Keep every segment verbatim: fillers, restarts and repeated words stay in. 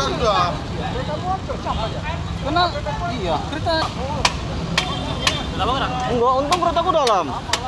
sudah. Kena, iya, kereta. Kenapa kena? Enggak, untung keretaku dalam.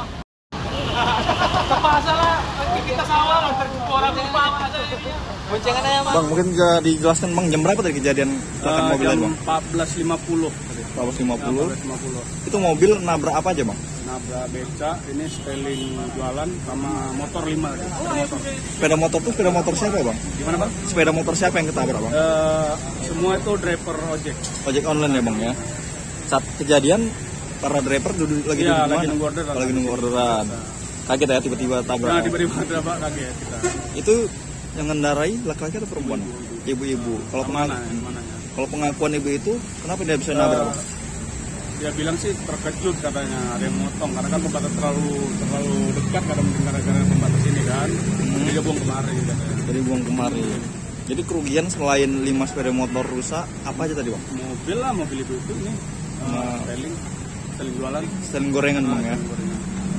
Kepasal lah, kita salah lah, orang lupa aja. Boncengan aja, Mas. Bang, mungkin bisa dijelaskan Bang jam berapa tadi kejadian kecelakaan Uh, mobil jam tadi, Bang? empat belas lima puluh. empat belas lima puluh. empat belas lima puluh. Itu mobil nabrak apa aja, Bang? Nabrak beca, ini styling jualan sama motor lima tadi. Motor. Sepeda motor tuh sepeda motor siapa, Bang? Gimana, Bang? Sepeda motor siapa yang ketabrak, Bang? Uh, semua itu driver ojek. Ojek online ya, Bang ya. Saat kejadian para driver duduk lagi Iya, duduk lagi mana? nunggu orderan. Lagi nunggu orderan. Kaget ya tiba-tiba tabrak. Nah, tiba-tiba tabrak kaget kita. Itu yang ngendarai laki-laki atau perempuan? Ibu-ibu. Kalau Mana? pengaku- Yang mananya? kalau pengakuan ibu itu kenapa dia bisa nabrak, Bang? Dia bilang sih terkejut katanya ada yang motong karena kan pembatas terlalu terlalu dekat karena mungkin gara-gara pembatas ini kan. Hmm. Jadi dia buang kemari katanya. Jadi buang kemari. Jadi kerugian selain lima sepeda motor rusak, apa aja tadi, Bang? Mobil lah, mobil ibu itu nih. Uh, Nah. styling, styling jualan. Setelan gorengan, Bang ya. Styling gorengan.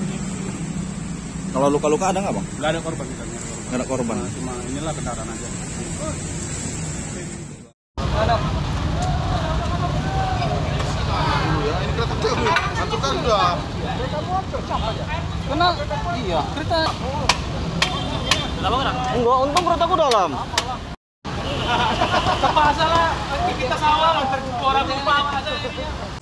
Kalau luka-luka ada nggak, Bang? Nggak ada korban kita. Nggak ada korban. Nggak ada korban. Nah, cuma inilah kendaraan aja. Kena, iya, kereta. Kenapa kena? Enggak, untung keretaku dalam. Kepasal lah, kita salah lah, orang lupa aja.